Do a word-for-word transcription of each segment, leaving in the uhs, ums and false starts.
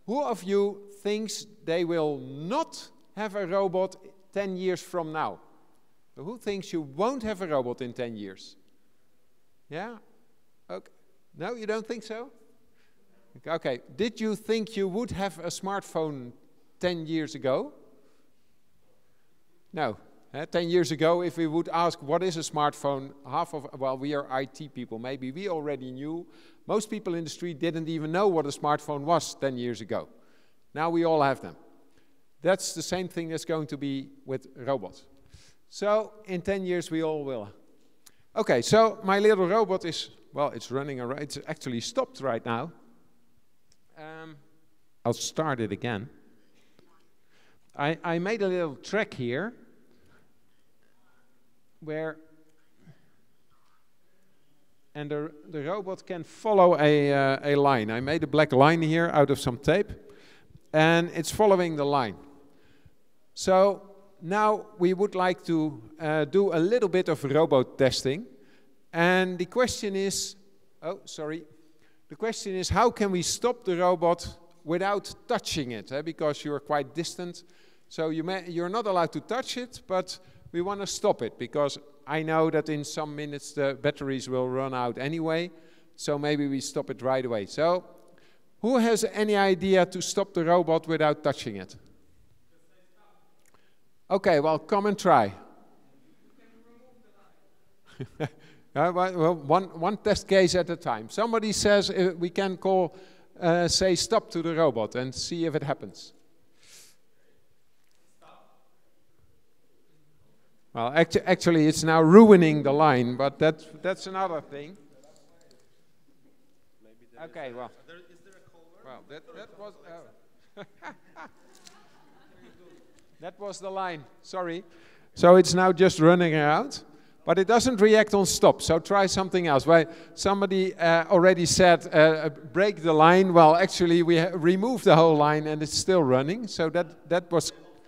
Who of you thinks they will not have a robot ten years from now? Who thinks you won't have a robot in ten years? Yeah? Okay. No, you don't think so? Okay. Did you think you would have a smartphone ten years ago? No. Uh, ten years ago, if we would ask what is a smartphone, half of, well, we are I T people, maybe we already knew. Most people in the street didn't even know what a smartphone was ten years ago. Now we all have them. That's the same thing that's going to be with robots. So in ten years we all will. Okay, so my little robot is, well, it's running around. It's actually stopped right now. Um, I'll start it again. I, I made a little track here where, and the, the robot can follow a, uh, a line. I made a black line here out of some tape, and it's following the line. So now we would like to uh, do a little bit of robot testing, and the question is, oh, sorry, the question is how can we stop the robot without touching it, eh? Because you're quite distant, so you may, you're not allowed to touch it, but we want to stop it, because I know that in some minutes the batteries will run out anyway, so maybe we stop it right away. So, who has any idea to stop the robot without touching it? Okay, well, come and try. uh, well, one, one test case at a time. Somebody says uh, we can call, uh, say stop to the robot and see if it happens. Well, actu actually, it's now ruining the line, but that, that's another thing. Okay, well. There, is there a caller? Well, that, that was... Uh, that was the line, sorry. So it's now just running around, but it doesn't react on stop, so try something else. Well, somebody uh, already said, uh, break the line. Well, actually, we removed the whole line and it's still running, so that, that was...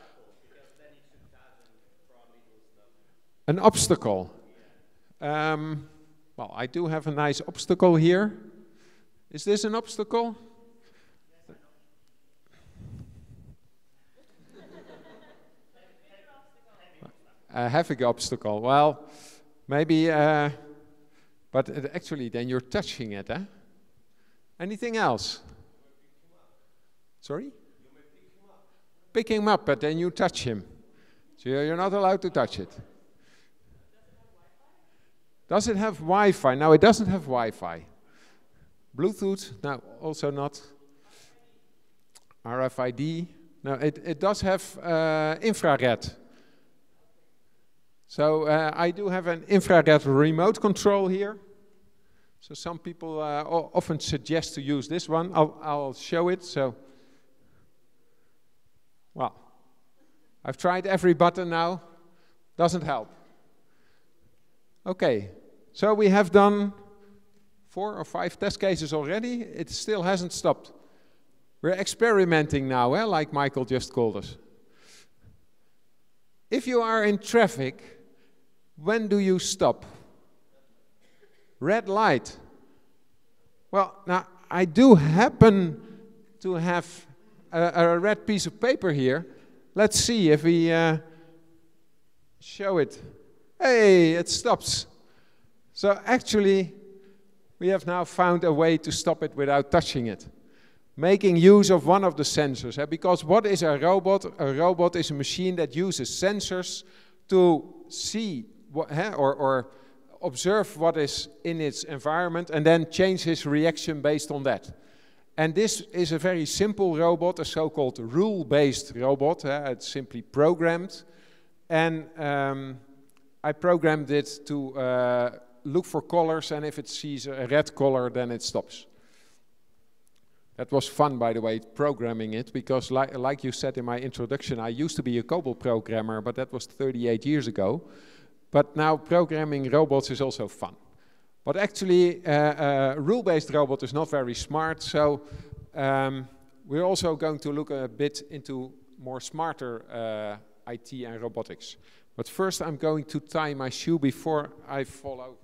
An obstacle. Um, well, I do have a nice obstacle here. Is this an obstacle? A heavy obstacle. Well, maybe, uh, but it actually then you're touching it, eh? Anything else? Sorry? Pick him up, but then you touch him. So you're not allowed to touch it. Does it have Wi-Fi? No, it doesn't have Wi-Fi. Bluetooth? No, also not. R F I D? No, it, it does have uh, infrared. So uh, I do have an infrared remote control here. So some people uh, often suggest to use this one. I'll, I'll show it. So, well, I've tried every button now. Doesn't help. Okay, so we have done four or five test cases already. It still hasn't stopped. We're experimenting now, eh, like Michael just called us. If you are in traffic, when do you stop? Red light. Well, now, I do happen to have a, a red piece of paper here. Let's see if we uh, show it. Hey, it stops. So actually, we have now found a way to stop it without touching it. Making use of one of the sensors. Eh? Because what is a robot? A robot is a machine that uses sensors to see what, eh? or, or observe what is in its environment and then change his reaction based on that. And this is a very simple robot, a so-called rule-based robot. Eh? It's simply programmed. And um, I programmed it to uh, look for colors, and if it sees a red color, then it stops. That was fun, by the way, programming it, because li like you said in my introduction, I used to be a COBOL programmer, but that was thirty-eight years ago. But now programming robots is also fun. But actually, a uh, uh, rule-based robot is not very smart, so um, we're also going to look a bit into more smarter uh, I T and robotics. But first I'm going to tie my shoe before I fall over.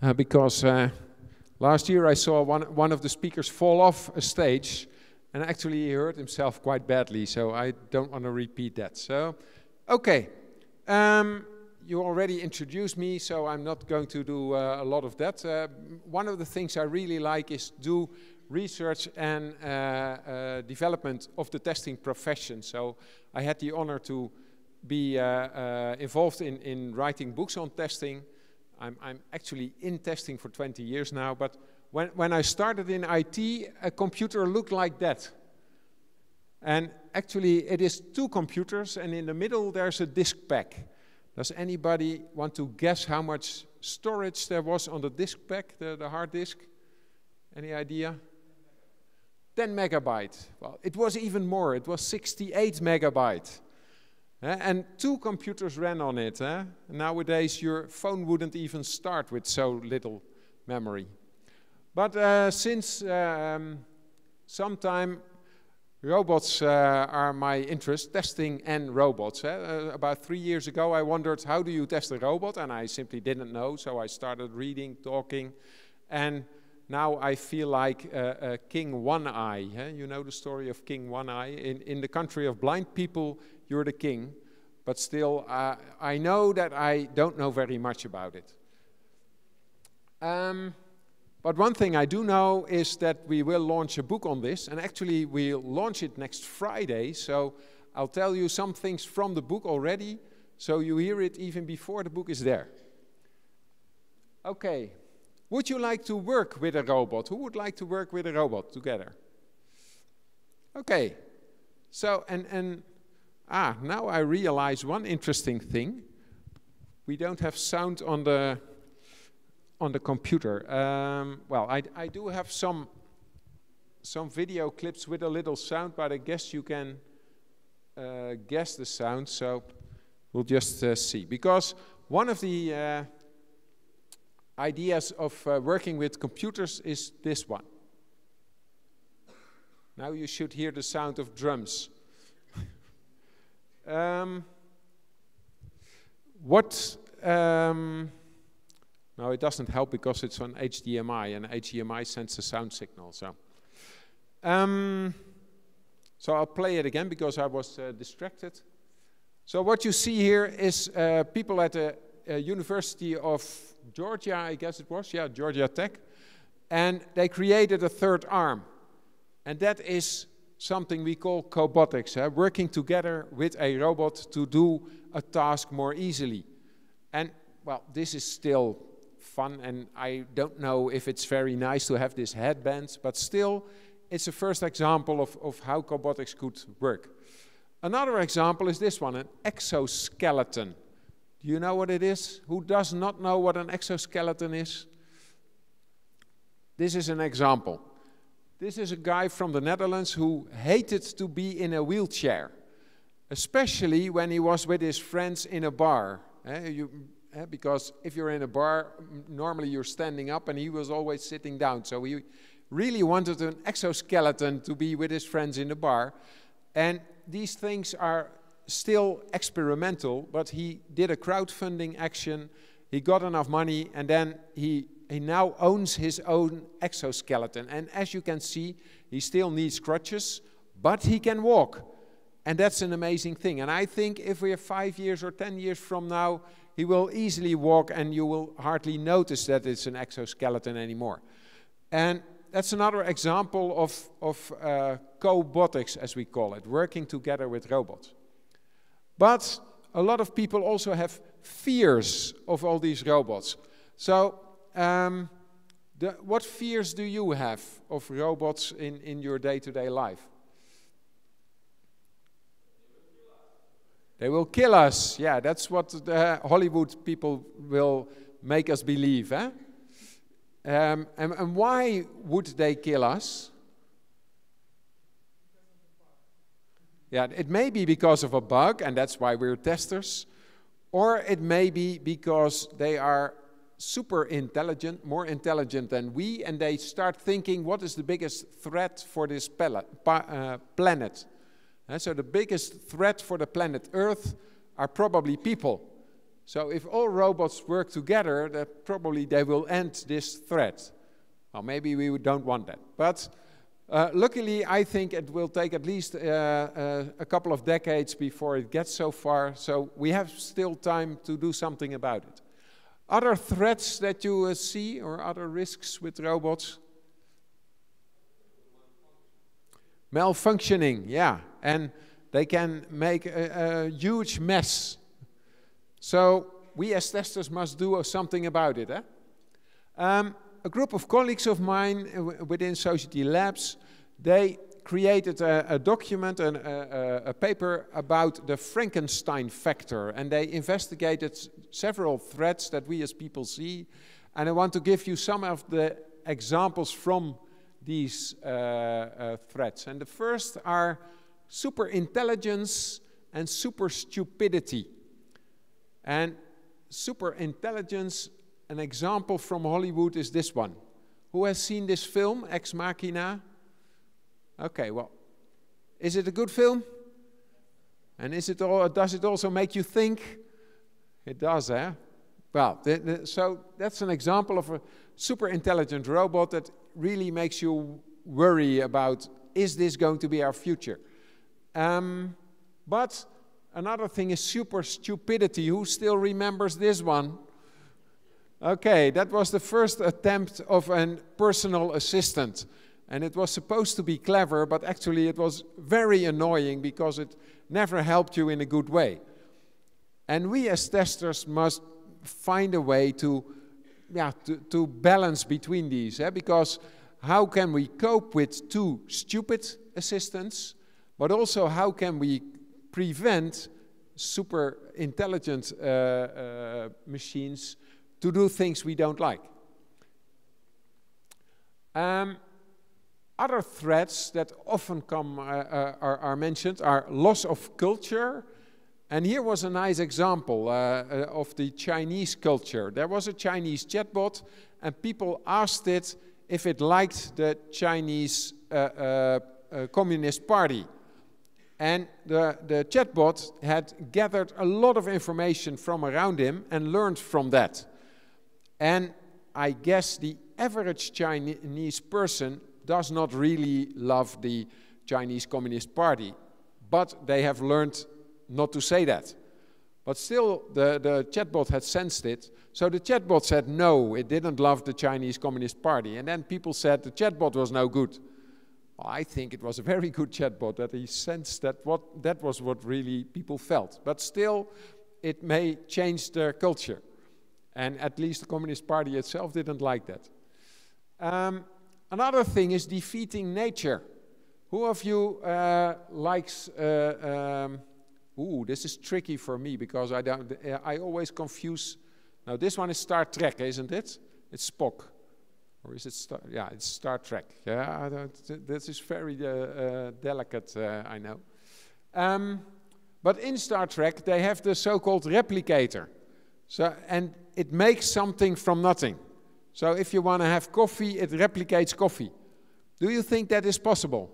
uh, because uh, last year I saw one, one of the speakers fall off a stage, and actually he hurt himself quite badly, so I don't want to repeat that. So, okay, um, you already introduced me, so I'm not going to do uh, a lot of that. Uh, one of the things I really like is do research and uh, uh, development of the testing profession. So I had the honor to be uh, uh, involved in, in writing books on testing. I'm, I'm actually in testing for twenty years now, but when, when I started in I T, a computer looked like that. And actually it is two computers, and in the middle there's a disk pack. Does anybody want to guess how much storage there was on the disk pack, the, the hard disk? Any idea? ten megabyte. Well, it was even more. It was sixty-eight megabyte. Uh, and two computers ran on it. Eh? Nowadays, your phone wouldn't even start with so little memory. But uh, since um, some time, robots uh, are my interest, testing and robots. Eh? Uh, about three years ago, I wondered, how do you test a robot? And I simply didn't know, so I started reading, talking, and now I feel like uh, uh, King One Eye. Eh? You know the story of King One Eye? In, in the country of blind people, you're the king, but still, uh, I know that I don't know very much about it. Um, but one thing I do know is that we will launch a book on this, and actually we'll launch it next Friday, so I'll tell you some things from the book already, so you hear it even before the book is there. Okay. Would you like to work with a robot? Who would like to work with a robot together? Okay, so, and, and ah, now I realize one interesting thing. We don't have sound on the, on the computer. Um, well, I, I do have some, some video clips with a little sound, but I guess you can uh, guess the sound, so we'll just uh, see. Because one of the uh, ideas of uh, working with computers is this one. Now you should hear the sound of drums. um, what, um, no, it doesn't help because it's on H D M I, and H D M I sends a sound signal. So, um, so I'll play it again because I was uh, distracted. So what you see here is uh, people at the uh, University of Georgia, I guess it was, yeah, Georgia Tech, and they created a third arm, and that is something we call cobotics, eh? Working together with a robot to do a task more easily. And well, this is still fun, and I don't know if it's very nice to have this headband, but still, it's a first example of, of how cobotics could work. Another example is this one, an exoskeleton. Do you know what it is? Who does not know what an exoskeleton is? This is an example. This is a guy from the Netherlands who hated to be in a wheelchair, especially when he was with his friends in a bar. Eh, you, eh, because if you're in a bar, normally you're standing up, and he was always sitting down. So he really wanted an exoskeleton to be with his friends in the bar. And these things are still experimental, but he did a crowdfunding action, he got enough money, and then he, he now owns his own exoskeleton. And as you can see, he still needs crutches, but he can walk. And that's an amazing thing. And I think if we are five years or ten years from now, he will easily walk, and you will hardly notice that it's an exoskeleton anymore. And that's another example of, of uh, cobotics, as we call it, working together with robots. But a lot of people also have fears of all these robots. So, um, the, what fears do you have of robots in, in your day-to-day life? They will kill us. Yeah, that's what the Hollywood people will make us believe. Eh? Um, and, and why would they kill us? Yeah, it may be because of a bug, and that's why we're testers. Or it may be because they are super intelligent, more intelligent than we, and they start thinking, what is the biggest threat for this uh, planet? And so the biggest threat for the planet Earth are probably people. So if all robots work together, that probably they will end this threat. Well, maybe we don't want that. But uh, luckily, I think it will take at least uh, uh, a couple of decades before it gets so far. So we have still time to do something about it. Other threats that you uh, see or other risks with robots? Malfunctioning, yeah. And they can make a, a huge mess. So we as testers must do something about it. Eh? Um, a group of colleagues of mine uh, within Society Labs, they created a, a document, and a, a, a paper about the Frankenstein factor, and they investigated several threats that we as people see, and I want to give you some of the examples from these uh, uh, threats. And the first are super intelligence and super stupidity. And super intelligence, an example from Hollywood is this one. Who has seen this film, Ex Machina? Okay, well, is it a good film? And is it all, does it also make you think? It does, eh? Well, the, the, so that's an example of a super intelligent robot that really makes you worry about, is this going to be our future? Um, but another thing is super stupidity. Who still remembers this one? Okay, that was the first attempt of a personal assistant. And it was supposed to be clever, but actually it was very annoying because it never helped you in a good way. And we as testers must find a way to, yeah, to, to balance between these. Eh? Because how can we cope with too stupid assistants, but also how can we prevent super intelligent uh, uh, machines to do things we don't like? Um, other threats that often come, uh, uh, are, are mentioned are loss of culture. And here was a nice example uh, uh, of the Chinese culture. There was a Chinese chatbot, and people asked it if it liked the Chinese uh, uh, uh, Communist Party. And the, the chatbot had gathered a lot of information from around him and learned from that. And I guess the average Chinese person does not really love the Chinese Communist Party, but they have learned not to say that. But still, the, the chatbot had sensed it, so the chatbot said no, it didn't love the Chinese Communist Party. And then people said the chatbot was no good. Well, I think it was a very good chatbot, that he sensed that what, that was what really people felt. But still, it may change their culture. And at least the Communist Party itself didn't like that. Um, another thing is defeating nature. Who of you uh, likes... Uh, um, ooh, this is tricky for me because I, don't, uh, I always confuse... Now this one is Star Trek, isn't it? It's Spock. Or is it Star... Yeah, it's Star Trek. Yeah, this is very uh, uh, delicate, uh, I know. Um, but in Star Trek, they have the so-called replicator. So, and it makes something from nothing. So if you want to have coffee, it replicates coffee. Do you think that is possible?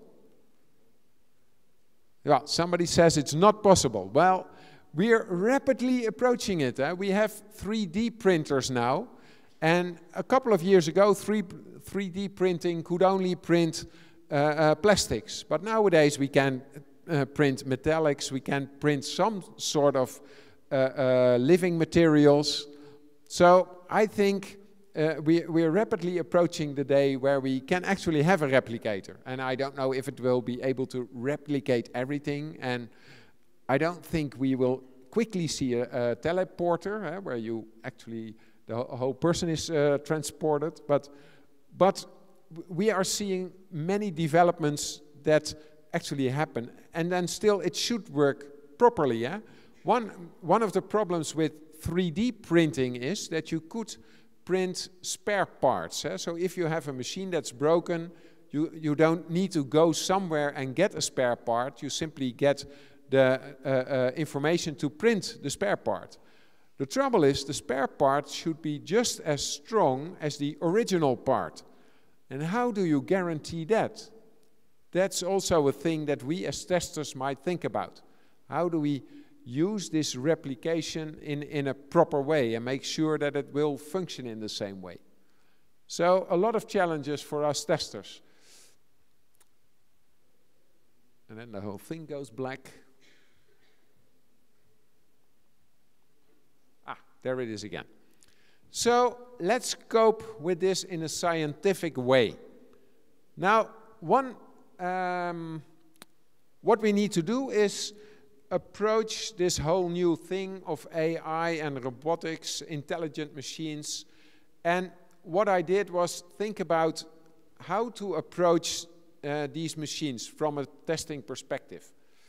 Well, somebody says it's not possible. Well, we are rapidly approaching it. Eh? We have three D printers now. And a couple of years ago, three D printing could only print uh, uh, plastics. But nowadays we can uh, print metallics, we can print some sort of uh, uh, living materials. So I think uh, we, we're rapidly approaching the day where we can actually have a replicator. And I don't know if it will be able to replicate everything. And I don't think we will quickly see a, a teleporter, eh, where you actually... the whole person is uh, transported, but, but we are seeing many developments that actually happen, and then still it should work properly. Yeah? One, one of the problems with three D printing is that you could print spare parts. Eh? So if you have a machine that's broken, you, you don't need to go somewhere and get a spare part, you simply get the uh, uh, information to print the spare part. The trouble is, the spare part should be just as strong as the original part. And how do you guarantee that? That's also a thing that we as testers might think about. How do we use this replication in, in a proper way and make sure that it will function in the same way. So a lot of challenges for us testers. And then the whole thing goes black. Ah, there it is again. So let's cope with this in a scientific way. Now, one, um, what we need to do is approach this whole new thing of A I and robotics, intelligent machines. And what I did was think about how to approach uh, these machines from a testing perspective.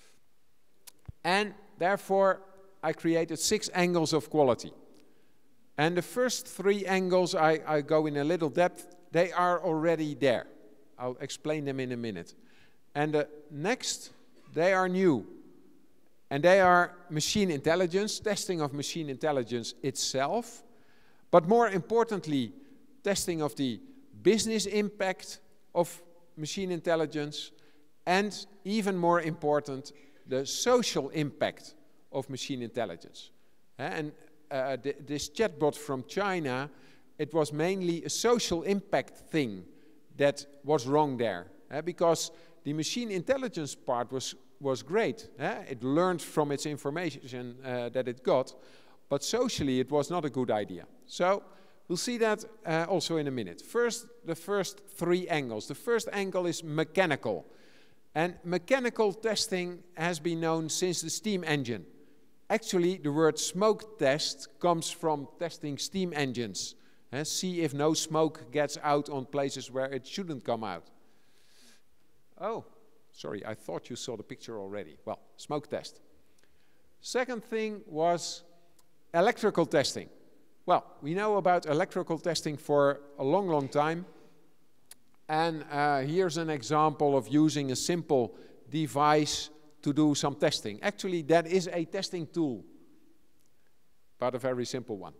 And therefore, I created six angles of quality. And the first three angles, I, I go in a little depth, they are already there. I'll explain them in a minute. And the next, they are new. And they are machine intelligence, testing of machine intelligence itself, but more importantly, testing of the business impact of machine intelligence, and even more important, the social impact of machine intelligence. And uh, th this chatbot from China, it was mainly a social impact thing that was wrong there, uh, because the machine intelligence part was was great. Uh, it learned from its information uh, that it got, but socially it was not a good idea. So we'll see that uh, also in a minute. First, the first three angles. The first angle is mechanical. And mechanical testing has been known since the steam engine. Actually, the word smoke test comes from testing steam engines. Uh, see if no smoke gets out on places where it shouldn't come out. Oh. Sorry, I thought you saw the picture already. Well, smoke test. Second thing was electrical testing. Well, we know about electrical testing for a long, long time. And uh, here's an example of using a simple device to do some testing. Actually, that is a testing tool, but a very simple one.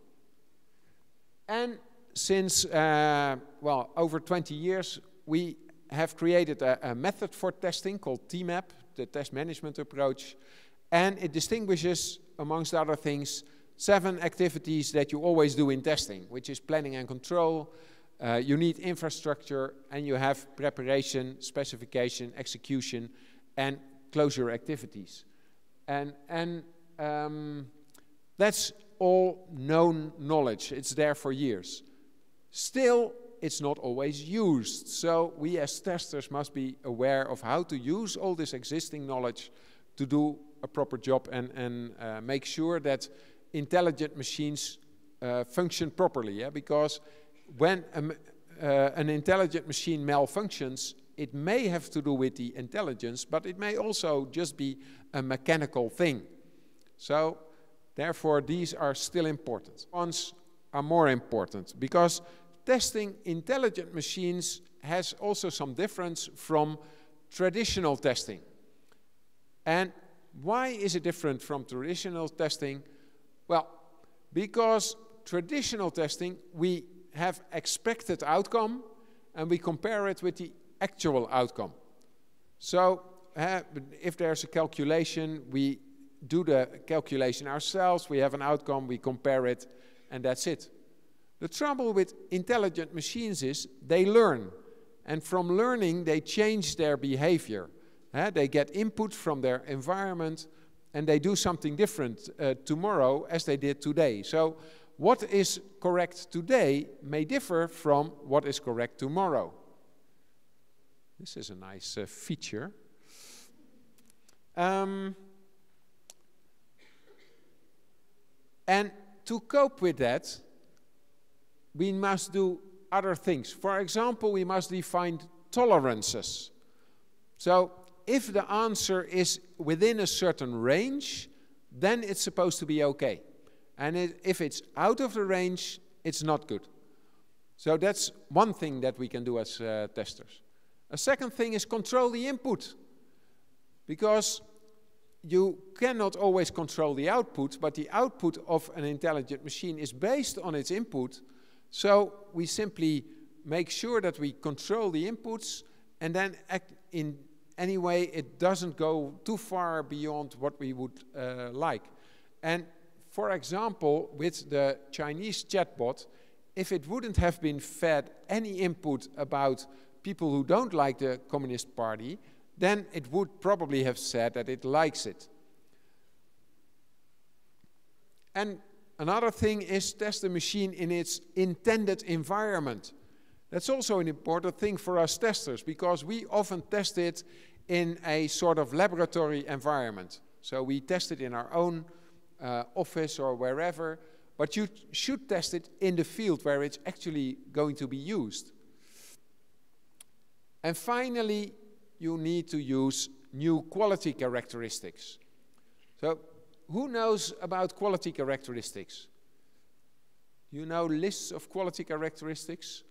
And since, uh, well, over twenty years, we have created a, a method for testing called T MAP, the test management approach, and it distinguishes, amongst other things, seven activities that you always do in testing, which is planning and control, uh, you need infrastructure, and you have preparation, specification, execution, and closure activities. And, and um, that's all known knowledge. It's there for years. Still, it's not always used. So we as testers must be aware of how to use all this existing knowledge to do a proper job and, and uh, make sure that intelligent machines uh, function properly. Yeah? Because when a, uh, an intelligent machine malfunctions, it may have to do with the intelligence, but it may also just be a mechanical thing. So therefore, these are still important. Ones are more important because testing intelligent machines has also some difference from traditional testing. And why is it different from traditional testing? Well, because traditional testing, we have expected outcome and we compare it with the actual outcome. So uh, if there's a calculation, we do the calculation ourselves, we have an outcome, we compare it, and that's it. The trouble with intelligent machines is they learn, and from learning they change their behavior. Uh, they get input from their environment and they do something different uh, tomorrow as they did today. So what is correct today may differ from what is correct tomorrow. This is a nice uh, feature. Um, and to cope with that, we must do other things. For example, we must define tolerances. So if the answer is within a certain range, then it's supposed to be okay. And it, if it's out of the range, it's not good. So that's one thing that we can do as uh, testers. A second thing is control the input. Because you cannot always control the output, but the output of an intelligent machine is based on its input. So we simply make sure that we control the inputs and then act in anyway, it doesn't go too far beyond what we would uh, like. And for example, with the Chinese chatbot, if it wouldn't have been fed any input about people who don't like the Communist Party, then it would probably have said that it likes it. And another thing is test the machine in its intended environment. That's also an important thing for us testers, because we often test it in a sort of laboratory environment. So we test it in our own uh, office or wherever, but you should test it in the field where it's actually going to be used. And finally, you need to use new quality characteristics. So, who knows about quality characteristics? You know lists of quality characteristics?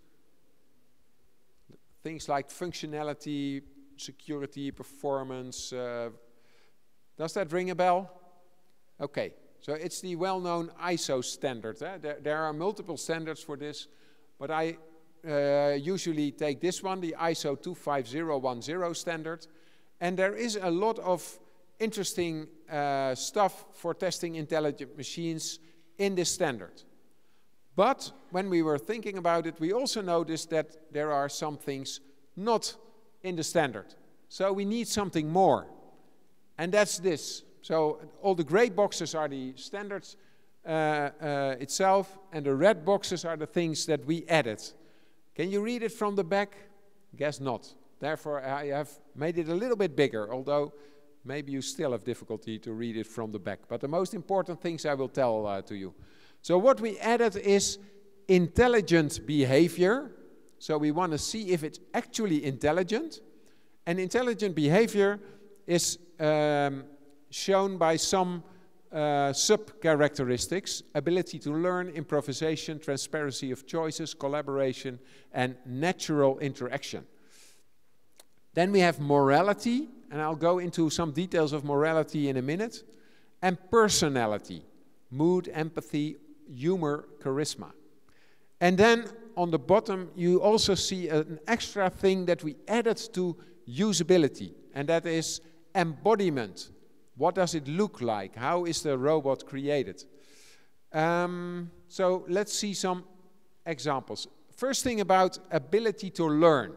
Things like functionality, security, performance. Uh, does that ring a bell? Okay, so it's the well-known I S O standard. Eh? There, there are multiple standards for this, but I uh, usually take this one, the I S O two five zero one zero standard. And there is a lot of interesting uh, stuff for testing intelligent machines in this standard. But when we were thinking about it, we also noticed that there are some things not in the standard. So we need something more. And that's this. So all the gray boxes are the standards uh, uh, itself, and the red boxes are the things that we added. Can you read it from the back? Guess not. Therefore, I have made it a little bit bigger, although maybe you still have difficulty to read it from the back. But the most important things I will tell uh, to you. So what we added is intelligent behavior. So we want to see if it's actually intelligent. And intelligent behavior is um, shown by some uh, sub-characteristics: ability to learn, improvisation, transparency of choices, collaboration, and natural interaction. Then we have morality, and I'll go into some details of morality in a minute, and personality, mood, empathy, humor, charisma. And then on the bottom you also see an extra thing that we added to usability, and that is embodiment. What does it look like? How is the robot created? Um, so let's see some examples. First thing about ability to learn.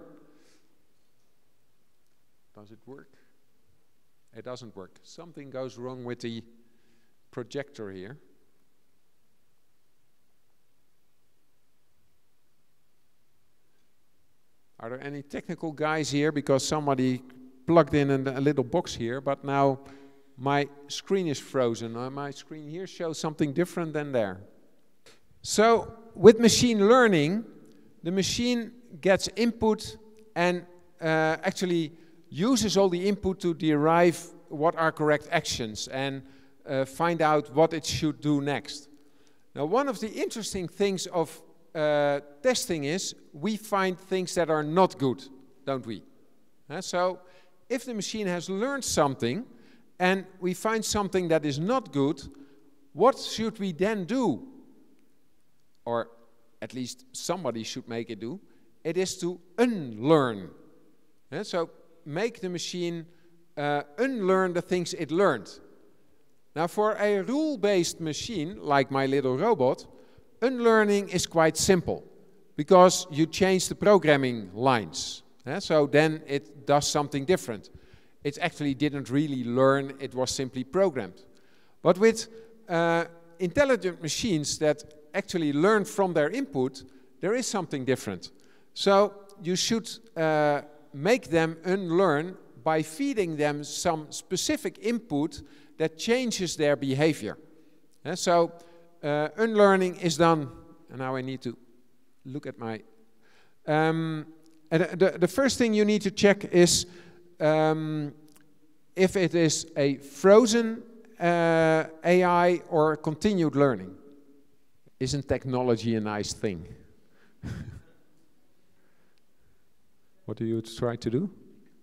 Does it work? It doesn't work. Something goes wrong with the projector here. Are there any technical guys here? Because somebody plugged in a, a little box here, but now my screen is frozen. Uh, my screen here shows something different than there. So with machine learning, the machine gets input and uh, actually uses all the input to derive what are correct actions and uh, find out what it should do next. Now, one of the interesting things of uh, testing is we find things that are not good, don't we? Uh, so if the machine has learned something and we find something that is not good, what should we then do? Or at least somebody should make it do. It is to unlearn. Uh, so make the machine uh, unlearn the things it learned. Now, for a rule-based machine, like my little robot, unlearning is quite simple, because you change the programming lines. Uh, so then it does something different. It actually didn't really learn, it was simply programmed. But with uh, intelligent machines that actually learn from their input, there is something different. So you should uh, make them unlearn by feeding them some specific input that changes their behavior. Uh, so uh, unlearning is done, and now I need to look at my... Um, and the, the first thing you need to check is um, if it is a frozen uh, A I or continued learning. Isn't technology a nice thing? What do you try to do?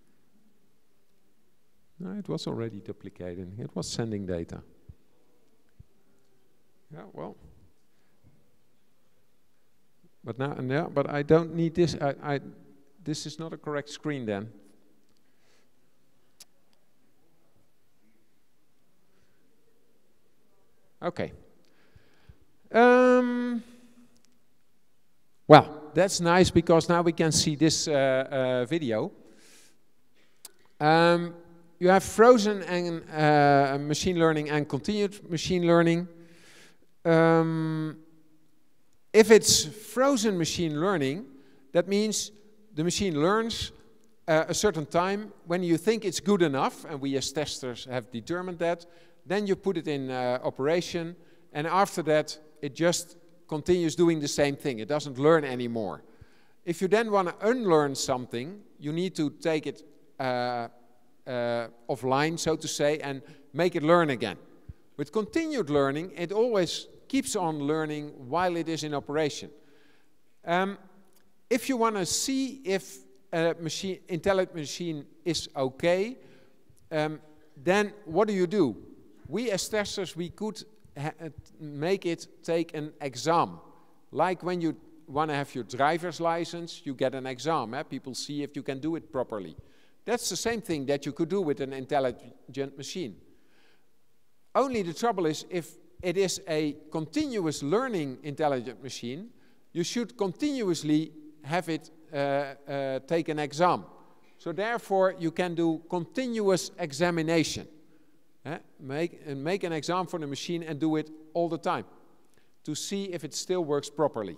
No, it was already duplicating. It was sending data. Yeah, well. But now, yeah, but I don't need this. I, I, this is not a correct screen then. Okay. Um, well, that's nice because now we can see this uh, uh, video. Um, you have frozen and uh, machine learning and continued machine learning. Um, if it's frozen machine learning, that means the machine learns uh, a certain time when you think it's good enough, and we as testers have determined that, then you put it in uh, operation, and after that it just continues doing the same thing. It doesn't learn anymore. If you then want to unlearn something, you need to take it uh, uh, offline, so to say, and make it learn again. With continued learning, it always keeps on learning while it is in operation. Um, if you want to see if a machine, intelligent machine is okay, um, then what do you do? We as testers, we could ha make it take an exam. Like when you want to have your driver's license, you get an exam. Eh? People see if you can do it properly. That's the same thing that you could do with an intelligent machine. Only the trouble is, if it is a continuous learning intelligent machine, you should continuously have it uh, uh, take an exam. So therefore, you can do continuous examination. Eh? Make, and make an exam for the machine and do it all the time to see if it still works properly.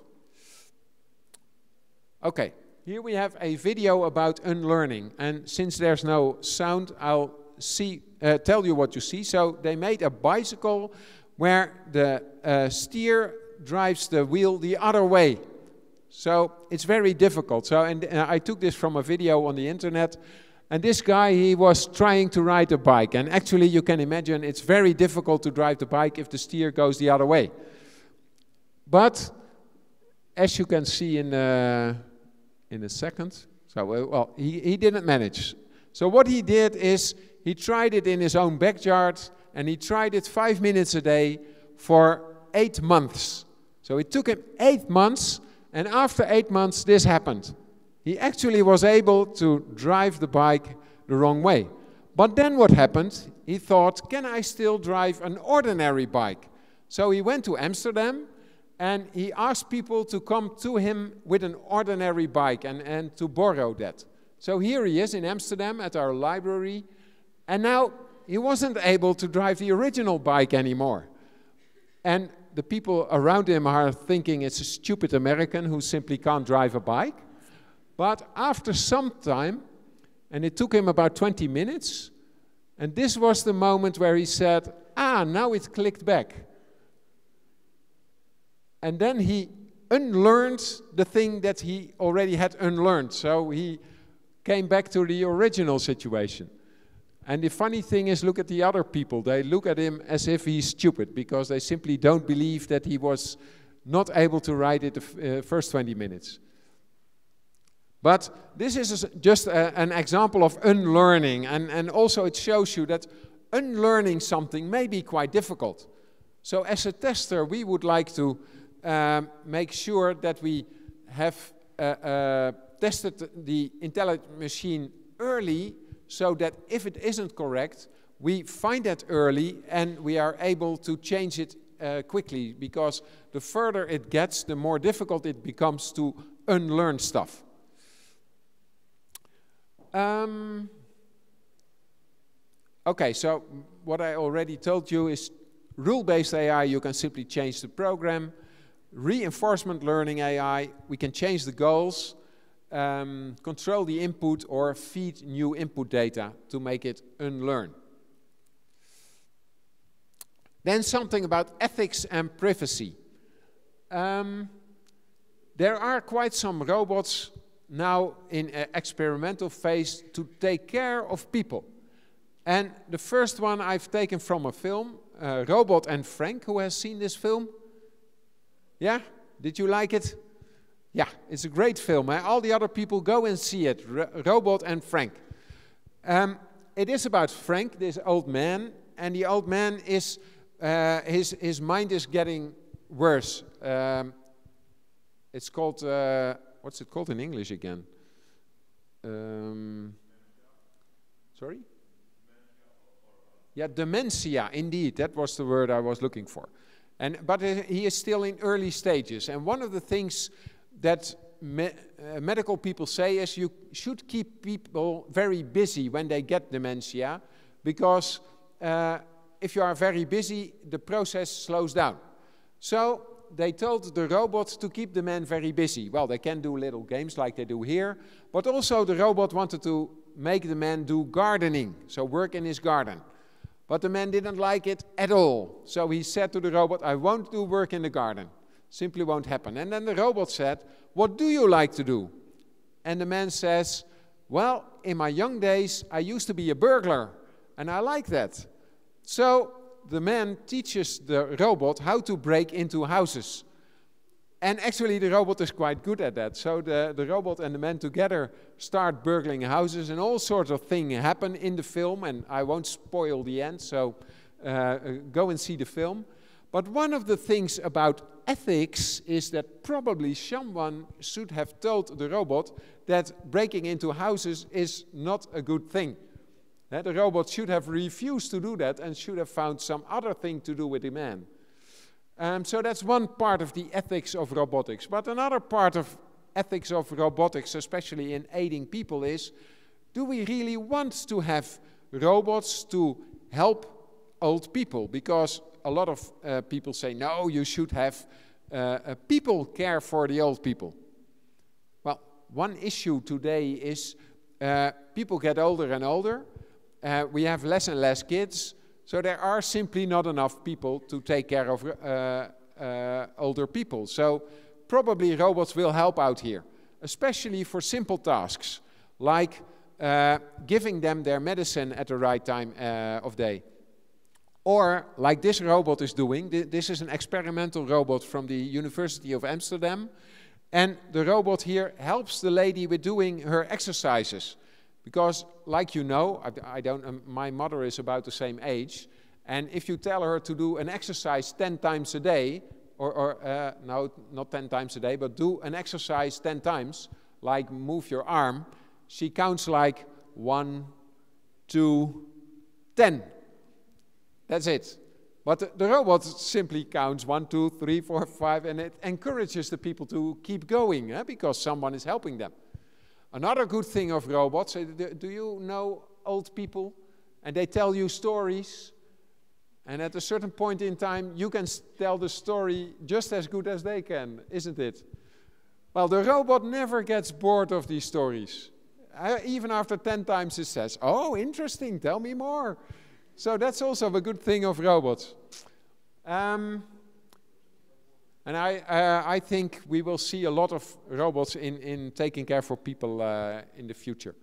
Okay, here we have a video about unlearning, and since there's no sound, I'll see, uh, tell you what you see. So they made a bicycle where the uh, steer drives the wheel the other way. So it's very difficult. So and uh, I took this from a video on the internet. And this guy, he was trying to ride a bike. And actually, you can imagine it's very difficult to drive the bike if the steer goes the other way. But as you can see in, uh, in a second, so well, he, he didn't manage. So what he did is he tried it in his own backyard, and he tried it five minutes a day for eight months. So it took him eight months, and after eight months, this happened. He actually was able to drive the bike the wrong way. But then what happened? He thought, can I still drive an ordinary bike? So he went to Amsterdam and he asked people to come to him with an ordinary bike and, and to borrow that. So here he is in Amsterdam at our library, and now he wasn't able to drive the original bike anymore. And the people around him are thinking it's a stupid American who simply can't drive a bike. But after some time, and it took him about twenty minutes, and this was the moment where he said, ah, now it clicked back. And then he unlearned the thing that he already had unlearned. So he came back to the original situation. And the funny thing is, look at the other people. They look at him as if he's stupid, because they simply don't believe that he was not able to ride it the uh, first twenty minutes. But this is just a, an example of unlearning, and, and also it shows you that unlearning something may be quite difficult. So as a tester, we would like to um, make sure that we have uh, uh, tested the intelligent machine early, so that if it isn't correct, we find that early and we are able to change it uh, quickly, because the further it gets, the more difficult it becomes to unlearn stuff. Um, okay, so what I already told you is rule-based A I, you can simply change the program. Reinforcement learning A I, we can change the goals, um, control the input, or feed new input data to make it unlearn. Then something about ethics and privacy. Um, there are quite some robots now in an experimental phase to take care of people. And the first one I've taken from a film, uh, Robot and Frank. Who has seen this film? Yeah? Did you like it? Yeah, it's a great film. Eh? All the other people, go and see it, Ro Robot and Frank. Um, it is about Frank, this old man, and the old man is, uh, his, his mind is getting worse. Um, it's called... Uh, What's it called in English again? Um, sorry? Yeah, dementia, indeed. That was the word I was looking for. And, but he is still in early stages. And one of the things that me, uh, medical people say is you should keep people very busy when they get dementia, because uh, if you are very busy, the process slows down. So they told the robot to keep the man very busy. Well, they can do little games like they do here, but also the robot wanted to make the man do gardening, so work in his garden. But the man didn't like it at all. So he said to the robot, I won't do work in the garden. Simply won't happen. And then the robot said, what do you like to do? And the man says, well, in my young days, I used to be a burglar, and I like that. So the man teaches the robot how to break into houses. And actually the robot is quite good at that. So the, the robot and the man together start burgling houses, and all sorts of things happen in the film, and I won't spoil the end, so uh, go and see the film. But one of the things about ethics is that probably someone should have told the robot that breaking into houses is not a good thing. That the robot should have refused to do that and should have found some other thing to do with the man. Um, so that's one part of the ethics of robotics. But another part of ethics of robotics, especially in aiding people, is, do we really want to have robots to help old people? Because a lot of uh, people say, no, you should have uh, uh, people care for the old people. Well, one issue today is uh, people get older and older. Uh, we have less and less kids. So there are simply not enough people to take care of uh, uh, older people. So probably robots will help out here, especially for simple tasks, like uh, giving them their medicine at the right time uh, of day. Or, like this robot is doing, th this is an experimental robot from the University of Amsterdam, and the robot here helps the lady with doing her exercises. Because, like you know, I, I don't, um, my mother is about the same age, and if you tell her to do an exercise ten times a day, or, or uh, no, not ten times a day, but do an exercise ten times, like move your arm, she counts like one, two, ten. That's it. But the, the robot simply counts one, two, three, four, five, and it encourages the people to keep going, eh, because someone is helping them. Another good thing of robots, do you know old people? And they tell you stories, and at a certain point in time, you can tell the story just as good as they can, isn't it? Well, the robot never gets bored of these stories. Uh, even after ten times it says, oh, interesting, tell me more. So that's also a good thing of robots. Um, And I, uh, I think we will see a lot of robots in, in taking care for people uh, in the future.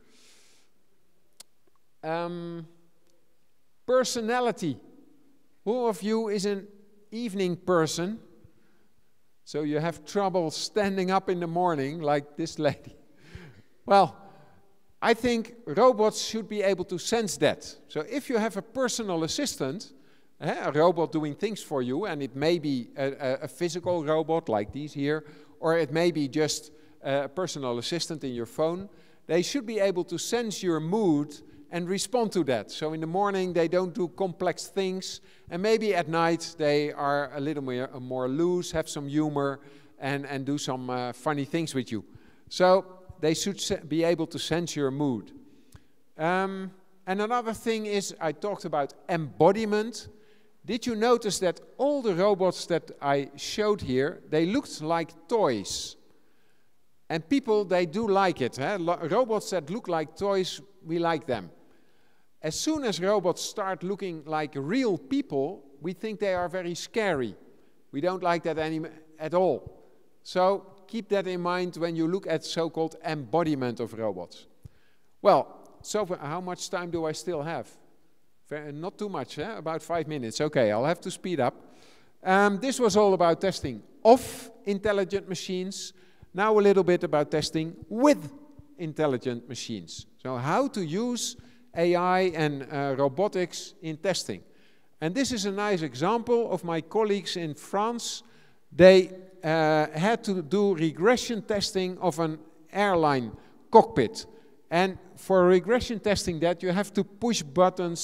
Um, personality. Who of you is an evening person? So you have trouble standing up in the morning like this lady. Well, I think robots should be able to sense that. So if you have a personal assistant, a robot doing things for you, and it may be a, a physical robot like these here, or it may be just a personal assistant in your phone, they should be able to sense your mood and respond to that. So in the morning they don't do complex things, and maybe at night they are a little more, more loose, have some humor, and, and do some uh, funny things with you. So they should be able to sense your mood. Um, and another thing is, I talked about embodiment. Did you notice that all the robots that I showed here, they looked like toys? And people, they do like it. Eh? Robots that look like toys, we like them. As soon as robots start looking like real people, we think they are very scary. We don't like that any, at all. So keep that in mind when you look at so-called embodiment of robots. Well, so how much time do I still have? Not too much, eh? About five minutes. Okay, I'll have to speed up. Um, this was all about testing of intelligent machines. Now a little bit about testing with intelligent machines. So how to use A I and uh, robotics in testing. And this is a nice example of my colleagues in France. They uh, had to do regression testing of an airline cockpit. And for regression testing that, you have to push buttons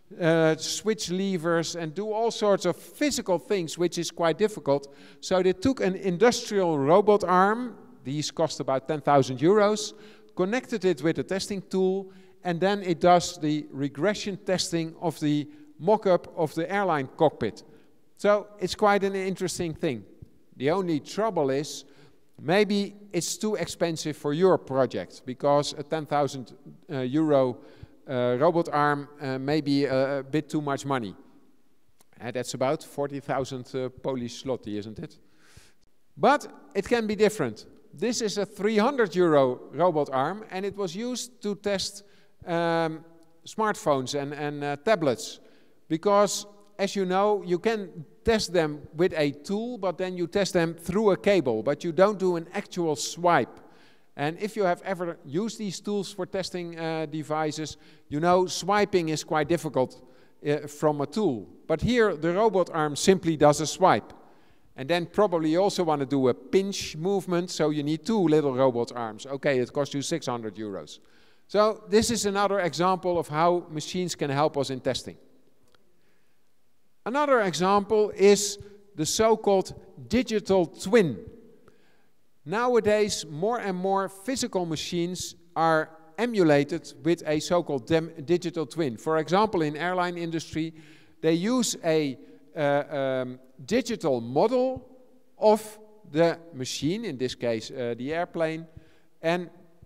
uh, switch levers, and do all sorts of physical things, which is quite difficult. So they took an industrial robot arm, these cost about ten thousand euros, connected it with a testing tool, and then it does the regression testing of the mock-up of the airline cockpit. So it's quite an interesting thing. The only trouble is, maybe it's too expensive for your project, because a ten thousand uh, euro uh, robot arm uh, may be a, a bit too much money. And that's about forty thousand uh, Polish zloty, isn't it? But it can be different. This is a three hundred euro robot arm, and it was used to test um, smartphones and, and uh, tablets, because, as you know, you can test them with a tool, but then you test them through a cable, but you don't do an actual swipe. And if you have ever used these tools for testing uh, devices, you know swiping is quite difficult uh, from a tool. But here, the robot arm simply does a swipe. And then probably you also want to do a pinch movement, so you need two little robot arms. Okay, it costs you six hundred euros. So this is another example of how machines can help us in testing. Another example is the so-called digital twin. Nowadays, more and more physical machines are emulated with a so-called digital twin. For example, in airline industry, they use a uh, um, digital model of the machine, in this case uh, the airplane, and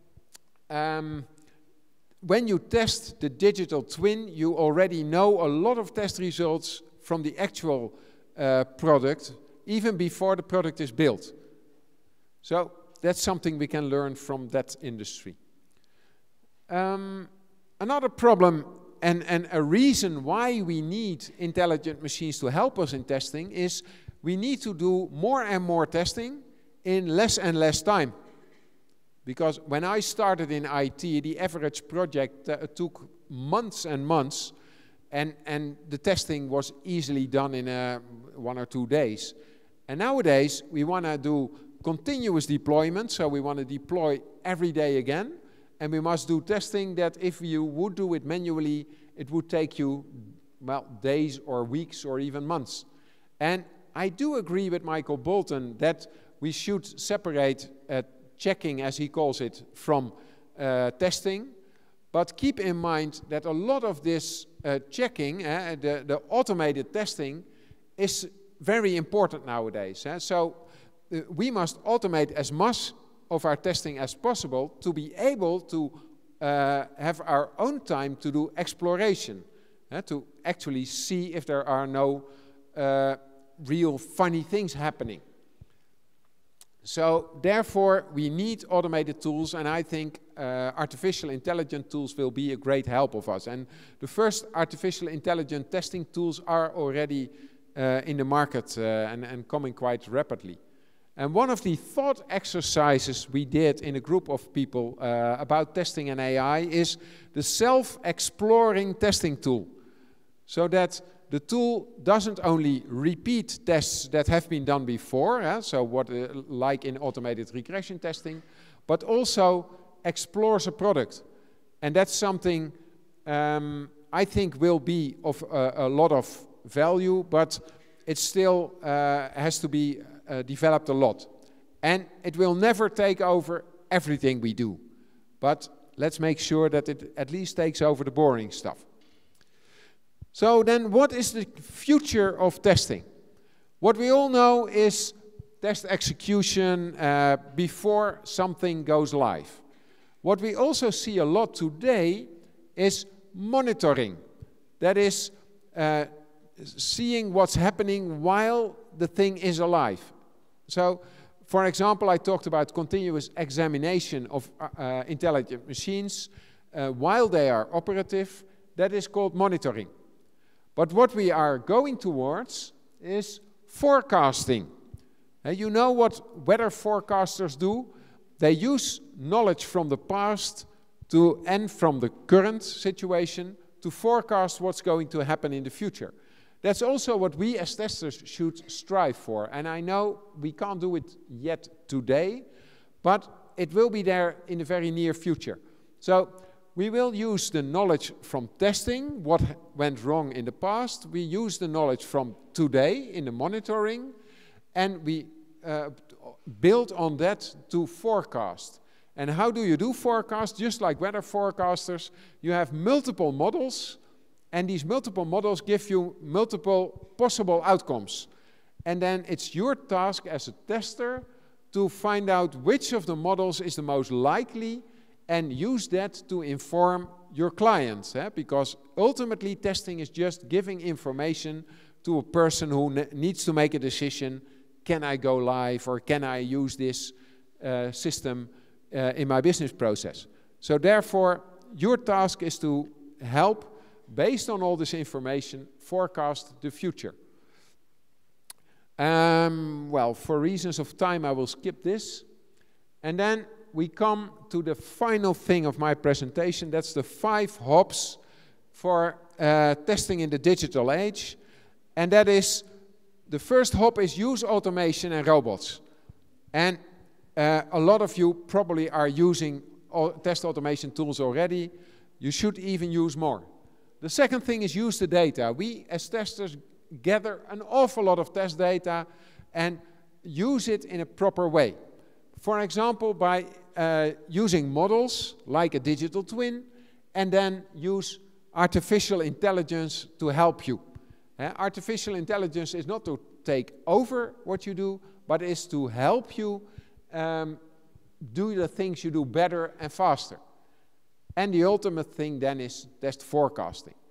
um, when you test the digital twin, you already know a lot of test results from the actual uh, product, even before the product is built. So that's something we can learn from that industry. Um, another problem and, and a reason why we need intelligent machines to help us in testing is we need to do more and more testing in less and less time. Because when I started in I T, the average project uh, took months and months, and, and the testing was easily done in uh, one or two days. And nowadays, we want to do continuous deployment, so we want to deploy every day again, and we must do testing that if you would do it manually, it would take you, well, days or weeks or even months. And I do agree with Michael Bolton that we should separate uh, checking, as he calls it, from uh, testing. But keep in mind that a lot of this uh, checking, uh, the, the automated testing, is very important nowadays. Uh, so uh, we must automate as much of our testing as possible to be able to uh, have our own time to do exploration, uh, to actually see if there are no uh, real funny things happening. So therefore, we need automated tools, and I think uh, artificial intelligence tools will be a great help of us. And the first artificial intelligence testing tools are already uh, in the market uh, and, and coming quite rapidly. And one of the thought exercises we did in a group of people uh, about testing and A I is the self-exploring testing tool. So that the tool doesn't only repeat tests that have been done before, eh, so what, uh, like in automated regression testing, but also explores a product. And that's something um, I think will be of uh, a lot of value, but it still uh, has to be uh, developed a lot. And it will never take over everything we do. But let's make sure that it at least takes over the boring stuff. So then what is the future of testing? What we all know is test execution uh, before something goes live. What we also see a lot today is monitoring. That is uh, seeing what's happening while the thing is alive. So, for example, I talked about continuous examination of uh, intelligent machines uh, while they are operative. That is called monitoring. But what we are going towards is forecasting. Uh, you know what weather forecasters do? They use knowledge from the past to, and from the current situation to forecast what's going to happen in the future. That's also what we as testers should strive for. And I know we can't do it yet today, but it will be there in the very near future. So we will use the knowledge from testing, what went wrong in the past. We use the knowledge from today in the monitoring, and we uh, build on that to forecast. And how do you do forecast? Just like weather forecasters, you have multiple models, and these multiple models give you multiple possible outcomes. And then it's your task as a tester to find out which of the models is the most likely and use that to inform your clients. Eh? Because ultimately testing is just giving information to a person who ne needs to make a decision. Can I go live, or can I use this uh, system uh, in my business process? So therefore, your task is to help, based on all this information, forecast the future. Um, well, for reasons of time, I will skip this. And then we come to the final thing of my presentation. That's the five hops for uh, testing in the digital age. And that is, the first hop is use automation and robots. And uh, a lot of you probably are using test automation tools already. You should even use more. The second thing is use the data. We as testers gather an awful lot of test data and use it in a proper way. For example, by uh, using models like a digital twin, and then use artificial intelligence to help you. Uh, artificial intelligence is not to take over what you do, but is to help you um, do the things you do better and faster. And the ultimate thing then is test forecasting.